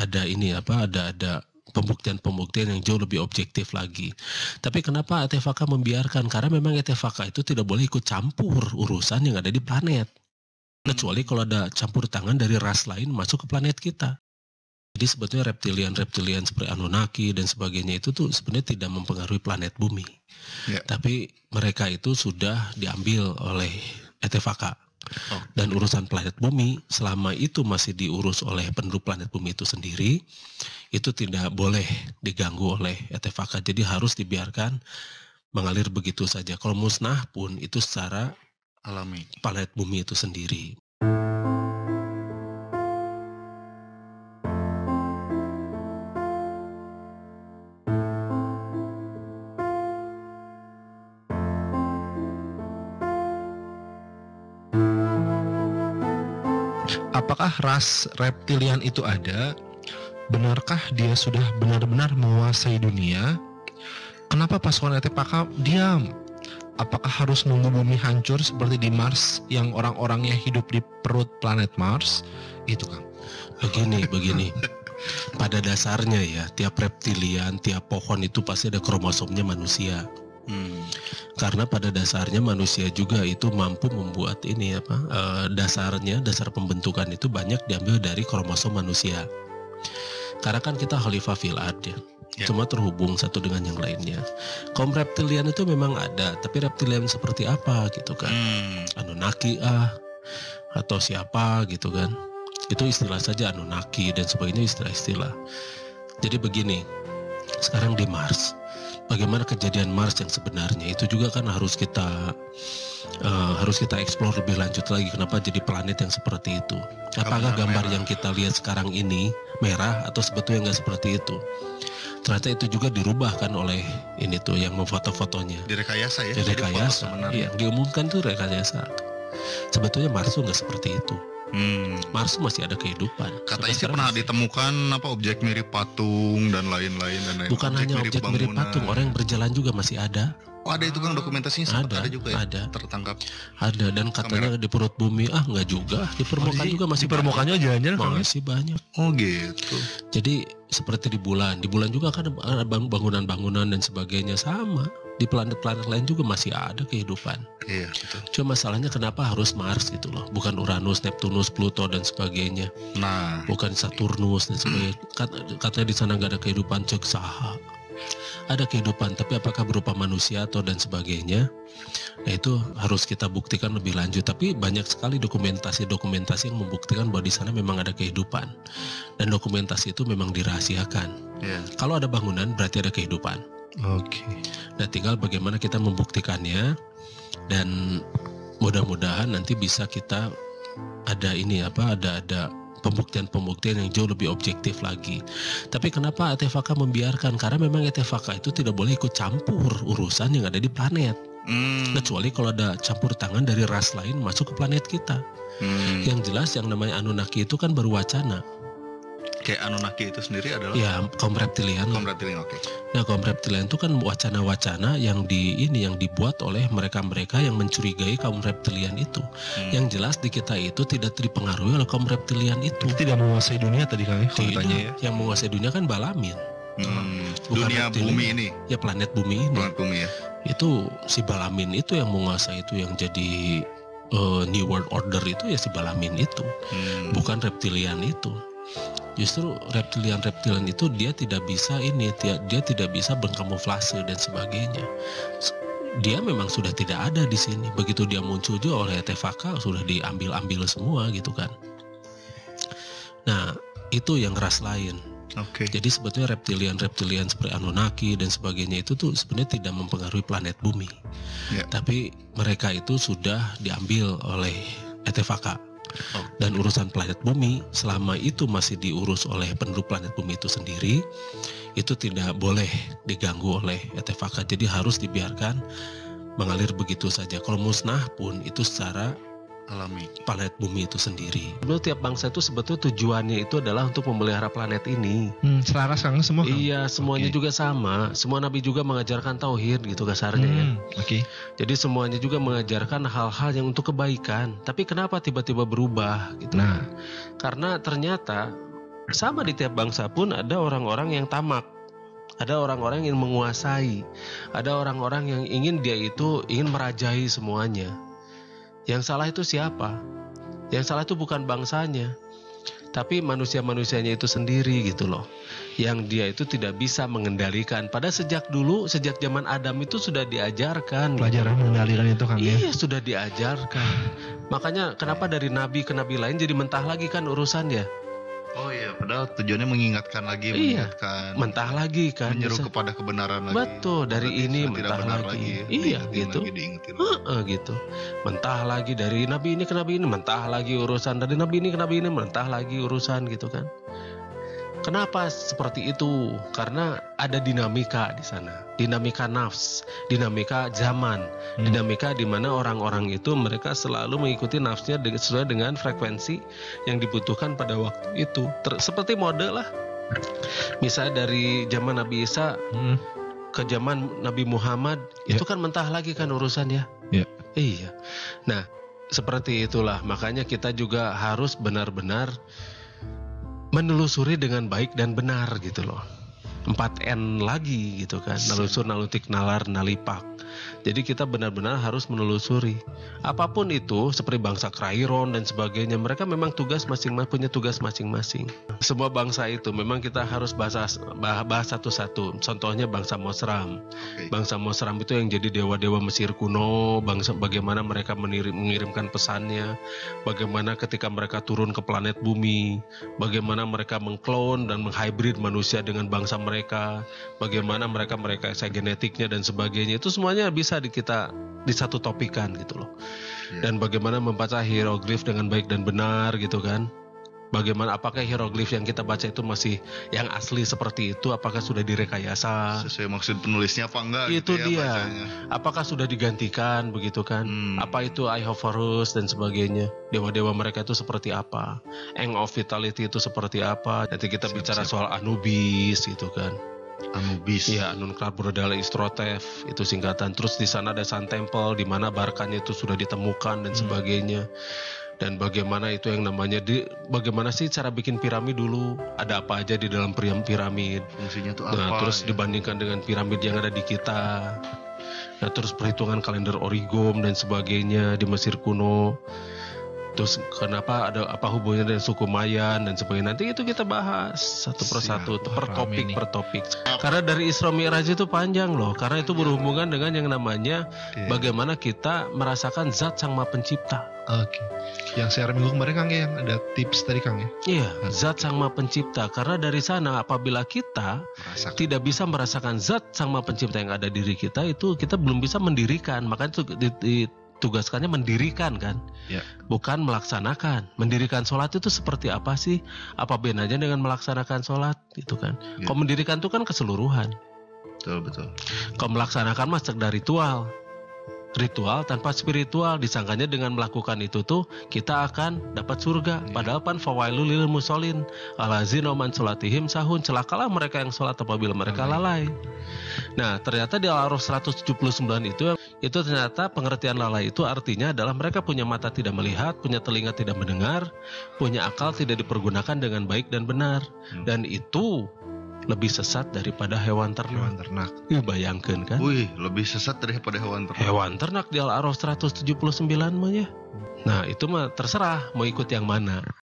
ada ini apa, ada pembuktian-pembuktian yang jauh lebih objektif lagi. Tapi kenapa ETVK membiarkan? Karena memang ETVK itu tidak boleh ikut campur urusan yang ada di planet. Kecuali kalau ada campur tangan dari ras lain masuk ke planet kita. Jadi sebetulnya reptilian seperti Anunnaki dan sebagainya itu tuh sebenarnya tidak mempengaruhi planet bumi. Ya. Tapi mereka itu sudah diambil oleh ETVK. Dan urusan planet bumi selama itu masih diurus oleh penduduk planet bumi itu sendiri, itu tidak boleh diganggu oleh ETVK. Jadi harus dibiarkan mengalir begitu saja. Kalau musnah pun itu secara alami planet bumi itu sendiri. Apakah ras reptilian itu ada? Benarkah dia sudah benar-benar menguasai dunia? Kenapa pasukan ETVK diam? Apakah harus nunggu bumi hancur seperti di Mars yang orang-orangnya hidup di perut planet Mars? Itu Kang. Begini. Pada dasarnya ya, tiap reptilian, tiap pohon itu pasti ada kromosomnya manusia. Karena pada dasarnya manusia juga itu mampu membuat ini apa, dasar pembentukan itu banyak diambil dari kromosom manusia. Karena kan kita khalifah fil ard ya. Cuma terhubung satu dengan yang lainnya. Kaum reptilian itu memang ada, tapi reptilian seperti apa gitu kan? Anunnaki atau siapa gitu kan? Itu istilah saja Anunnaki dan sebagainya, istilah-istilah. Jadi begini, sekarang di Mars, bagaimana kejadian Mars yang sebenarnya itu juga kan harus kita explore lebih lanjut lagi. Kenapa jadi planet yang seperti itu? Apakah gambar yang kita lihat sekarang ini merah atau sebetulnya nggak seperti itu? Ternyata itu juga dirubah kan oleh ini tuh yang memfoto-fotonya. Direkayasa ya? Direkayasa. Iya, diumumkan tuh rekayasa. Sebetulnya Mars tuh nggak seperti itu. Mars masih ada kehidupan. Katanya sih pernah ditemukan objek mirip patung dan lain-lain. Bukan hanya objek mirip patung, orang yang berjalan juga masih ada. Oh, ada itu Kang, dokumentasinya ada juga ya? Ada. Tertangkap. Ada, dan katanya di perut bumi, nggak juga. Di permukaan juga masih. Di permukaannya jalan-jalan masih banyak. Oh gitu. Jadi seperti di bulan juga kan ada bangunan-bangunan dan sebagainya sama. Di planet-planet lain juga masih ada kehidupan. Iya, betul. Cuma masalahnya kenapa harus Mars gitu loh, bukan Uranus, Neptunus, Pluto dan sebagainya. Nah, bukan Saturnus dan sebagainya. Katanya di sana nggak ada kehidupan, cek saha. Ada kehidupan, tapi apakah berupa manusia atau dan sebagainya? Nah itu harus kita buktikan lebih lanjut. Tapi banyak sekali dokumentasi yang membuktikan bahwa di sana memang ada kehidupan. Dan dokumentasi itu memang dirahasiakan. Kalau ada bangunan berarti ada kehidupan. Oke. Nah tinggal bagaimana kita membuktikannya, dan mudah-mudahan nanti bisa kita ada pembuktian-pembuktian yang jauh lebih objektif lagi. Tapi kenapa ETVK membiarkan? Karena memang ETVK itu tidak boleh ikut campur urusan yang ada di planet. Kecuali kalau ada campur tangan dari ras lain masuk ke planet kita. Yang jelas yang namanya Anunnaki itu kan baru wacana. Kayak Anunnaki itu sendiri adalah ya kaum reptilian. Oke. Nah, kaum reptilian itu kan wacana-wacana yang dibuat oleh mereka-mereka yang mencurigai kaum reptilian itu. Yang jelas di kita itu tidak dipengaruhi oleh kaum reptilian itu. Tidak menguasai dunia tadi Kang ya? Yang menguasai dunia kan Balamin. Bukan dunia bumi ini. Ya planet bumi ini. Planet bumi ya. Itu si Balamin itu yang menguasai, itu yang jadi New World Order itu ya si Balamin itu. Bukan reptilian itu. Justru reptilian itu dia tidak bisa dia tidak bisa berkamuflase dan sebagainya. Dia memang sudah tidak ada di sini. Begitu dia muncul juga oleh ETVK sudah diambil semua gitu kan. Nah itu yang ras lain. Jadi sebetulnya reptilian seperti Anunnaki dan sebagainya itu tuh sebenarnya tidak mempengaruhi planet bumi. Tapi mereka itu sudah diambil oleh ETVK. Dan urusan planet bumi selama itu masih diurus oleh penduduk planet bumi itu sendiri, itu tidak boleh diganggu oleh ETVK. Jadi harus dibiarkan mengalir begitu saja. Kalau musnah pun itu secara alami planet bumi itu sendiri. Tiap bangsa itu sebetulnya tujuannya itu adalah untuk memelihara planet ini. Selaras kan semua? Iya, semuanya juga sama. Semua nabi juga mengajarkan tauhid gitu kasarnya ya. Jadi semuanya juga mengajarkan hal-hal yang untuk kebaikan. Tapi kenapa tiba-tiba berubah gitu? Nah, karena ternyata Sama di tiap bangsa pun ada orang-orang yang tamak. Ada orang-orang yang menguasai. Ada orang-orang yang ingin merajai semuanya. Yang salah itu siapa? Yang salah itu bukan bangsanya, tapi manusia-manusianya itu sendiri gitu loh. Yang dia itu tidak bisa mengendalikan. Pada sejak zaman Adam itu sudah diajarkan. Pelajaran mengendalikan itu kan ya? Iya, sudah diajarkan. Makanya kenapa dari nabi ke nabi lain jadi mentah lagi kan urusannya? Oh iya, padahal tujuannya mengingatkan lagi, mentah lagi kan. Menyeru kepada kebenaran lagi. Betul, dari ini mentah lagi. Iya, gitu. Gitu. Mentah lagi dari nabi ini ke nabi ini, mentah lagi urusan, dari nabi ini ke nabi ini, mentah lagi urusan gitu kan. Kenapa seperti itu? Karena ada dinamika di sana, dinamika nafs, dinamika zaman, dinamika di mana orang-orang itu mereka selalu mengikuti nafsnya sesuai dengan frekuensi yang dibutuhkan pada waktu itu. Seperti mode lah. Misalnya dari zaman Nabi Isa ke zaman Nabi Muhammad, itu kan mentah lagi kan urusannya. Iya. Nah, seperti itulah. Makanya kita juga harus benar-benar menelusuri dengan baik dan benar gitu loh. 4N lagi gitu kan. Nelusur, nalutik, nalar, nalipak. Jadi kita benar-benar harus menelusuri. Apapun itu, seperti bangsa Krairon dan sebagainya, mereka memang punya tugas masing-masing. Semua bangsa itu memang kita harus bahas satu-satu. Contohnya bangsa Mosram. Bangsa Mosram itu yang jadi dewa-dewa Mesir kuno, bagaimana mereka mengirimkan pesannya, bagaimana ketika mereka turun ke planet bumi, bagaimana mereka mengklon dan menghybrid manusia dengan bangsa mereka, bagaimana mereka genetiknya dan sebagainya. Itu semuanya bisa kita di satu topikan gitu loh. Dan bagaimana membaca hieroglif dengan baik dan benar gitu kan. Bagaimana, apakah hieroglif yang kita baca itu masih yang asli seperti itu, apakah sudah direkayasa sesuai maksud penulisnya apa enggak itu gitu ya, dia bacanya. Apakah sudah digantikan begitu kan. Apa itu Ihorus dan sebagainya, dewa-dewa mereka itu seperti apa, Eng of Vitality itu seperti apa. Nanti kita bicara soal Anubis gitu kan. Anubis. Iya, Anun Brodala Istrotev itu singkatan. Terus di sana ada Sun Temple di mana barkanya itu sudah ditemukan dan sebagainya. Dan bagaimana itu yang namanya bagaimana sih cara bikin piramid dulu? Ada apa aja di dalam piramid? Fungsinya tuh Nah, apa? terus dibandingkan dengan piramid yang ada di kita. Nah, terus perhitungan kalender origom dan sebagainya di Mesir kuno. Terus kenapa ada apa hubungannya dengan suku Mayan dan sebagainya. Nanti itu kita bahas satu persatu, per topik. Karena dari Isra Mi'raj itu panjang loh. Karena itu berhubungan dengan yang namanya bagaimana kita merasakan zat Sang Maha Pencipta. Oke. Yang siaran minggu kemarin Kang ya, ada tips dari Kang ya. Iya, zat Sang Maha Pencipta. Karena dari sana apabila kita tidak bisa merasakan zat Sang Maha Pencipta yang ada di diri kita, itu kita belum bisa mendirikan. Makanya itu tugaskannya mendirikan kan, bukan melaksanakan. Mendirikan sholat itu seperti apa sih? Apa bedanya dengan melaksanakan sholat itu kan? Kalau mendirikan itu kan keseluruhan. Betul. Kalau melaksanakan mah sekedar ritual tanpa spiritual. Disangkanya dengan melakukan itu tuh kita akan dapat surga. Padahal pan fawailul lil musholin allazina man sholatihim sahun. Celakalah mereka yang sholat apabila mereka lalai. Nah, ternyata di Al-A'raf 179 itu ternyata pengertian lalai itu artinya adalah mereka punya mata tidak melihat, punya telinga tidak mendengar, punya akal tidak dipergunakan dengan baik dan benar. Dan itu lebih sesat daripada hewan ternak. Bayangkan kan? Wih, lebih sesat daripada hewan ternak. Hewan ternak di Al-A'raf 179 mah ya. Nah, itu mah terserah mau ikut yang mana.